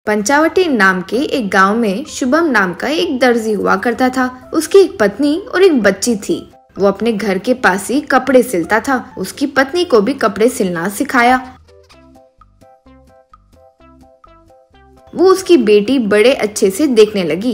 पंचावटी नाम के एक गांव में शुभम नाम का एक दर्जी हुआ करता था। उसकी एक पत्नी और एक बच्ची थी। वो अपने घर के पास ही कपड़े सिलता था। उसकी पत्नी को भी कपड़े सिलना सिखाया। वो उसकी बेटी बड़े अच्छे से देखने लगी।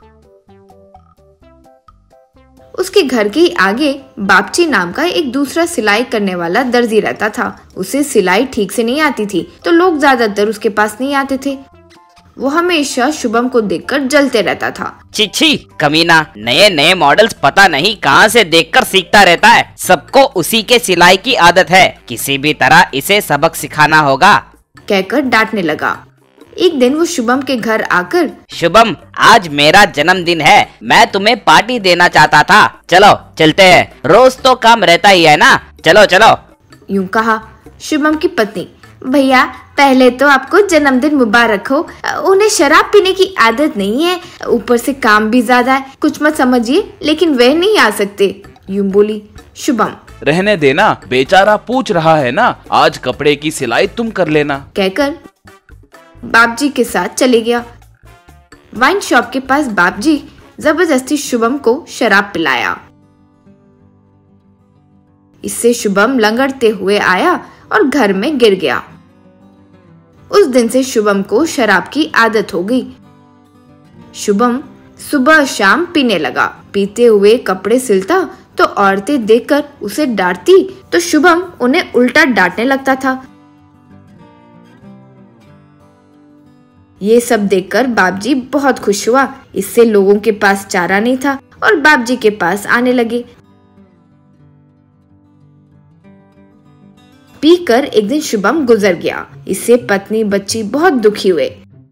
उसके घर के आगे बापची नाम का एक दूसरा सिलाई करने वाला दर्जी रहता था। उसे सिलाई ठीक से नहीं आती थी, तो लोग ज्यादातर उसके पास नहीं आते थे। वो हमेशा शुभम को देखकर जलते रहता था। छी कमीना, नए नए मॉडल्स पता नहीं कहां से देखकर सीखता रहता है। सबको उसी के सिलाई की आदत है, किसी भी तरह इसे सबक सिखाना होगा, कहकर डांटने लगा। एक दिन वो शुभम के घर आकर, शुभम, आज मेरा जन्मदिन है, मैं तुम्हें पार्टी देना चाहता था, चलो चलते हैं, रोज तो काम रहता ही है ना, चलो चलो, यूं कहा। शुभम की पत्नी, भैया पहले तो आपको जन्मदिन मुबारक हो। उन्हें शराब पीने की आदत नहीं है, ऊपर से काम भी ज्यादा है, कुछ मत समझिए, लेकिन वह नहीं आ सकते, यूं बोली। शुभम, रहने देना, बेचारा पूछ रहा है ना, आज कपड़े की सिलाई तुम कर लेना, कहकर बापजी के साथ चले गया। वाइन शॉप के पास बापजी जबरदस्ती शुभम को शराब पिलाया। इससे शुभम लंगड़ते हुए आया और घर में गिर गया। उस दिन से शुभम को शराब की आदत हो गई। शुभम सुबह शाम पीने लगा। पीते हुए कपड़े सिलता तो औरतें देखकर उसे डांटती, तो शुभम उन्हें उल्टा डांटने लगता था। ये सब देखकर बापजी बहुत खुश हुआ। इससे लोगों के पास चारा नहीं था और बापजी के पास आने लगे। पीकर एक दिन शुभम गुजर गया। इससे पत्नी बच्ची बहुत दुखी हुए।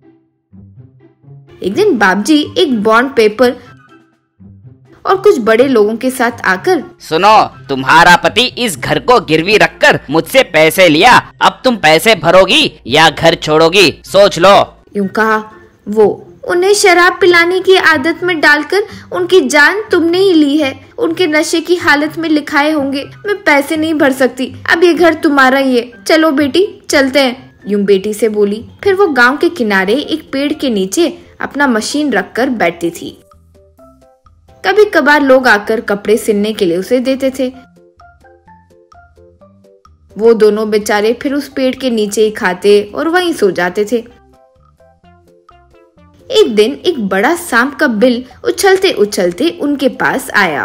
एक दिन बापजी एक बॉन्ड पेपर और कुछ बड़े लोगों के साथ आकर, सुनो, तुम्हारा पति इस घर को गिरवी रखकर मुझसे पैसे लिया, अब तुम पैसे भरोगी या घर छोड़ोगी, सोच लो, यूं कहा। वो, उन्हें शराब पिलाने की आदत में डालकर उनकी जान तुमने ही ली है। उनके नशे की हालत में लिखाए होंगे, मैं पैसे नहीं भर सकती, अब ये घर तुम्हारा ही है, चलो बेटी चलते हैं, यूं बेटी से बोली। फिर वो गांव के किनारे एक पेड़ के नीचे अपना मशीन रखकर बैठती थी। कभी कभार लोग आकर कपड़े सिलने के लिए उसे देते थे। वो दोनों बेचारे फिर उस पेड़ के नीचे ही खाते और वहीं सो जाते थे। एक दिन एक बड़ा सांप का बिल उछलते उछलते उनके पास आया।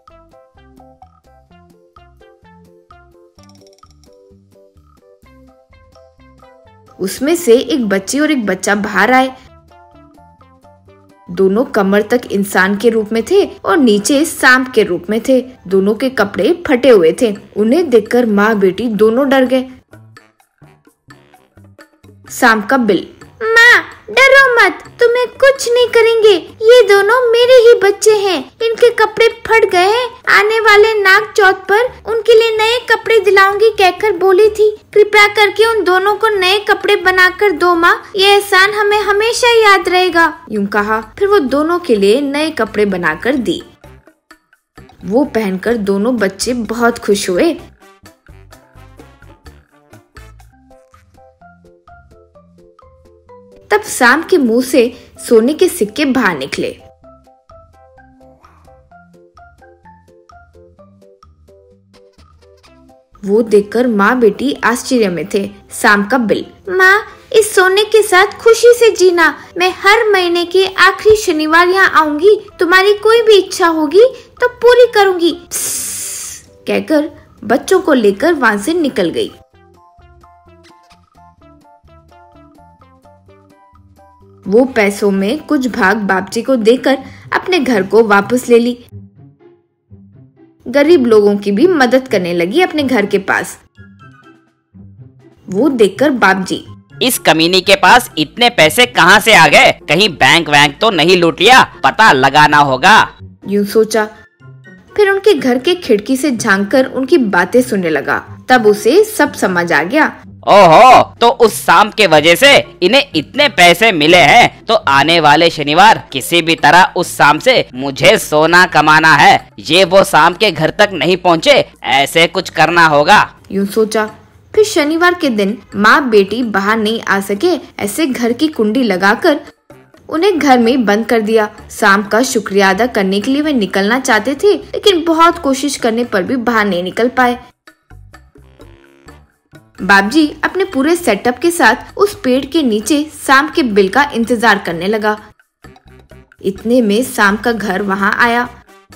उसमें से एक बच्ची और एक बच्चा बाहर आए। दोनों कमर तक इंसान के रूप में थे और नीचे सांप के रूप में थे। दोनों के कपड़े फटे हुए थे। उन्हें देखकर माँ बेटी दोनों डर गए। सांप का बिल, माँ डरो मत, तुम्हें कुछ नहीं करेंगे, ये दोनों मेरे ही बच्चे हैं, इनके कपड़े फट गए हैं, आने वाले नाग चौथ पर उनके लिए नए कपड़े दिलाऊंगी कहकर बोली थी, कृपया करके उन दोनों को नए कपड़े बनाकर दो माँ, ये एहसान हमें हमेशा याद रहेगा, यूं कहा। फिर वो दोनों के लिए नए कपड़े बनाकर दी। वो पहनकर दोनों बच्चे बहुत खुश हुए। तब सांप के मुंह से सोने के सिक्के बाहर निकले। वो देखकर माँ बेटी आश्चर्य में थे। सांप का बिल, माँ इस सोने के साथ खुशी से जीना, मैं हर महीने के आखिरी शनिवार यहाँ आऊंगी, तुम्हारी कोई भी इच्छा होगी तो पूरी करूंगी, कहकर बच्चों को लेकर वहां से निकल गई। वो पैसों में कुछ भाग बापजी को देकर अपने घर को वापस ले ली। गरीब लोगों की भी मदद करने लगी अपने घर के पास। वो देखकर बापजी, इस कमीनी के पास इतने पैसे कहाँ से आ गए, कहीं बैंक वैंक तो नहीं लूट लिया, पता लगाना होगा, यूं सोचा। फिर उनके घर के खिड़की से झांककर उनकी बातें सुनने लगा। तब उसे सब समझ आ गया। ओहो, तो उस सांप के वजह से इन्हें इतने पैसे मिले हैं, तो आने वाले शनिवार किसी भी तरह उस सांप से मुझे सोना कमाना है। ये वो सांप के घर तक नहीं पहुँचे, ऐसे कुछ करना होगा, यूं सोचा। फिर शनिवार के दिन माँ बेटी बाहर नहीं आ सके, ऐसे घर की कुंडी लगाकर उन्हें घर में बंद कर दिया। शाम का शुक्रिया अदा करने के लिए वे निकलना चाहते थे, लेकिन बहुत कोशिश करने पर भी बाहर नहीं निकल पाए। बाबजी अपने पूरे सेटअप के साथ उस पेड़ के नीचे शाम के बिल का इंतजार करने लगा। इतने में शाम का घर वहां आया।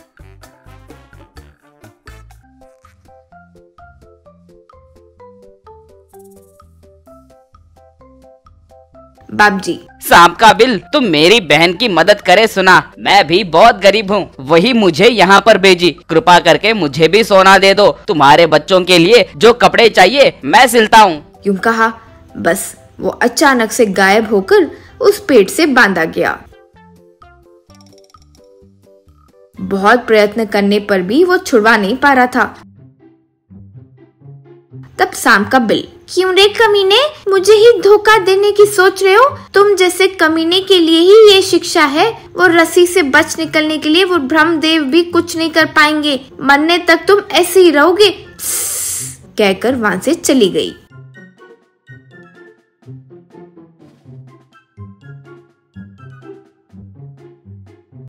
बाबजी, शाम का बिल, तुम मेरी बहन की मदद करे सुना। मैं भी बहुत गरीब हूँ, वही मुझे यहाँ पर भेजी। कृपा करके मुझे भी सोना दे दो। तुम्हारे बच्चों के लिए जो कपड़े चाहिए मैं सिलता हूँ। यूं कहा, बस वो अचानक से गायब होकर उस पेड़ से बांधा गया। बहुत प्रयत्न करने पर भी वो छुड़वा नहीं पा रहा था। तब शाम का बिल, क्यों रे कमीने, मुझे ही धोखा देने की सोच रहे हो? तुम जैसे कमीने के लिए ही ये शिक्षा है। वो रस्सी से बच निकलने के लिए वो ब्रह्मदेव भी कुछ नहीं कर पाएंगे। मरने तक तुम ऐसे ही रहोगे, कहकर वहां से चली गई।